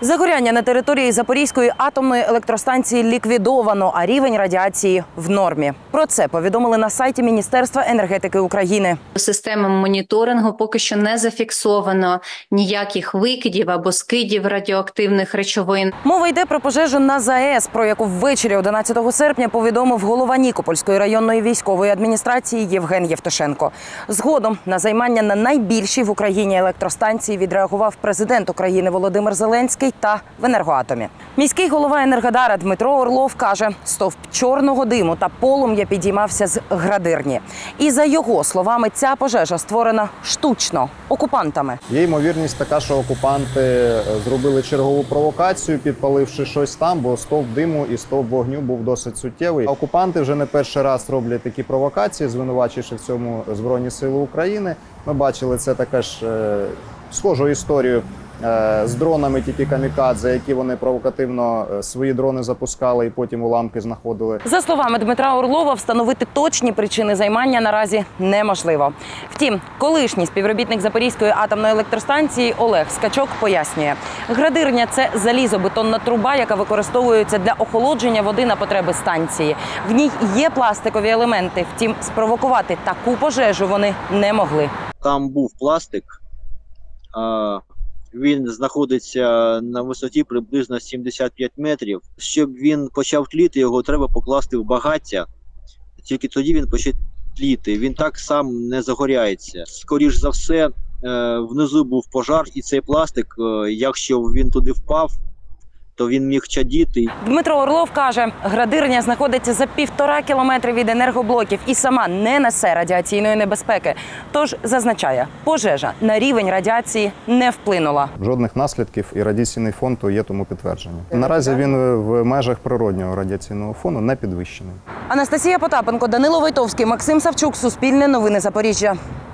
Загоряння на території Запорізької атомної електростанції ліквідовано, а рівень радіації в нормі. Про це повідомили на сайті Міністерства енергетики України. Системами моніторингу поки що не зафіксовано ніяких викидів або скидів радіоактивних речовин. Мова йде про пожежу на ЗАЕС, про яку ввечері 11 серпня повідомив голова Нікопольської районної військової адміністрації Євген Євтушенко. Згодом на займання на найбільшій в Україні електростанції відреагував президент України Володимир Зеленський та в Енергоатомі. Міський голова Енергодара Дмитро Орлов каже, стовп чорного диму та полум'я підіймався з градирні. І за його словами, ця пожежа створена штучно, окупантами. Є ймовірність така, що окупанти зробили чергову провокацію, підпаливши щось там, бо стовп диму і стовп вогню був досить суттєвий. Окупанти вже не перший раз роблять такі провокації, звинувачивши в цьому Збройні Сили України. Ми бачили це також схожу історію з дронами тільки камікадзе, які вони провокативно свої дрони запускали і потім уламки знаходили. За словами Дмитра Орлова, встановити точні причини займання наразі неможливо. Втім, колишній співробітник Запорізької атомної електростанції Олег Скачок пояснює, градирня – це залізобетонна труба, яка використовується для охолодження води на потреби станції. В ній є пластикові елементи, втім, спровокувати таку пожежу вони не могли. Там був пластик. Він знаходиться на висоті приблизно 75 метрів. Щоб він почав тліти, його треба покласти в багаття. Тільки тоді він почне тліти. Він так сам не загоряється. Скоріш за все, внизу був пожар, і цей пластик, якщо він туди впав, то він міг чадіти. Дмитро Орлов каже, градирня знаходиться за 1,5 кілометри від енергоблоків і сама не несе радіаційної небезпеки. Тож, зазначає, пожежа на рівень радіації не вплинула. Жодних наслідків і радіаційний фон то є тому підтвердження. Наразі він в межах природнього радіаційного фону не підвищений. Анастасія Потапенко, Данило Войтовський, Максим Савчук, Суспільне новини Запоріжжя.